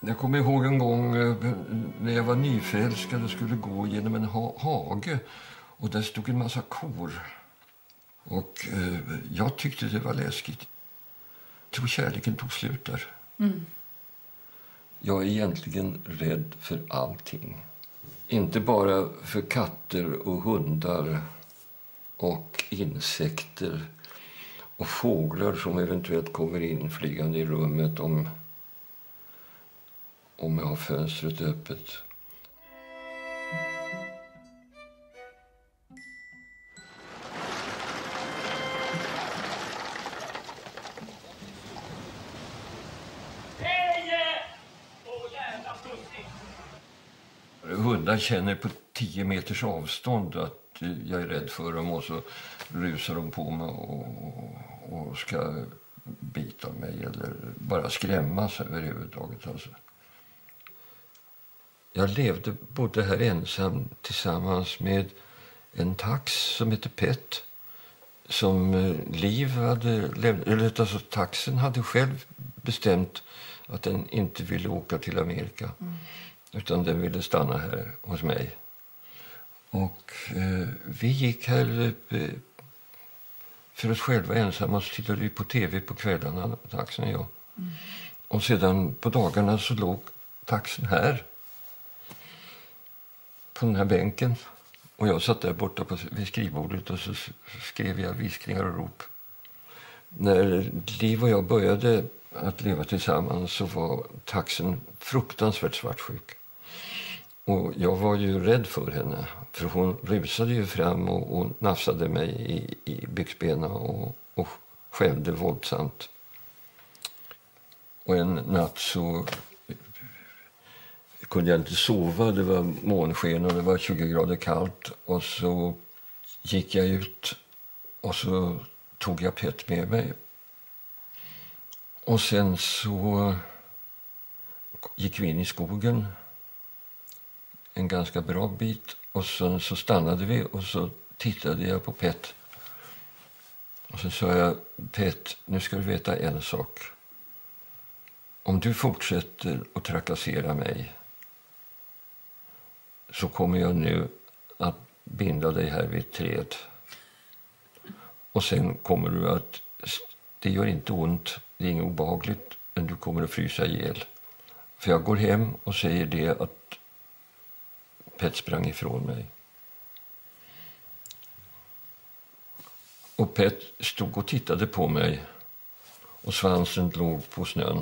Jag kommer ihåg en gång när jag var nyförälskad och skulle gå genom en hage. Och där stod en massa kor. Och jag tyckte det var läskigt. Jag tror kärleken tog slut där. Mm. Jag är egentligen rädd för allting. Inte bara för katter och hundar och insekter och fåglar som eventuellt kommer in flygande i rummet om jag har fönstret öppet. Hundar känner på 10 meters avstånd att jag är rädd för dem och så rusar de på mig och ska bita mig eller bara skrämmas överhuvudtaget. Alltså. Jag bodde här ensam tillsammans med en tax som heter Pet. Som Liv hade taxen hade själv bestämt att den inte ville åka till Amerika. Mm. Utan den ville stanna här hos mig. Och vi gick här för oss själva ensamma och tittade på tv på kvällarna, taxen och jag. Mm. Och sedan på dagarna så låg taxen här. På den här bänken. Och jag satt där borta vid skrivbordet och så skrev jag viskningar och rop. När Liv och jag började att leva tillsammans så var taxen fruktansvärt svartsjuk. Och jag var ju rädd för henne. För hon rusade ju fram och nafsade mig i byxbena och skällde våldsamt. Och en natt så kunde jag inte sova. Det var månsken och det var 20 grader kallt. Och så gick jag ut och så tog jag Pet med mig. Och sen så gick vi in i skogen en ganska bra bit. Och sen så stannade vi och så tittade jag på Pet. Och så sa jag, Pet, nu ska du veta en sak. Om du fortsätter att trakassera mig så kommer jag nu att binda dig här vid ett träd. Och sen kommer du att, det gör inte ont, det är inget obehagligt, men du kommer att frysa ihjäl. För jag går hem och säger det att Pet sprang ifrån mig. Och Pet stod och tittade på mig och svansen låg på snön.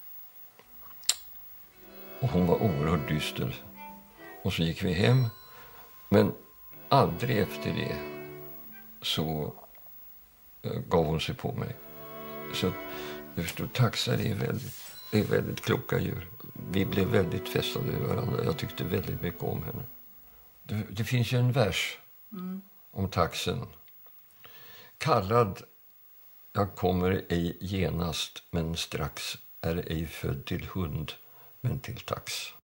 Och hon var oerhört dyster. Och så gick vi hem. Men aldrig efter det så gav hon sig på mig. Så jag förstår, taxar är väldigt kloka djur. Vi blev väldigt fästade vid varandra. Jag tyckte väldigt mycket om henne. Det finns ju en vers om taxen. Kallad, jag kommer ej genast, men strax är ej född till hund, men till tax.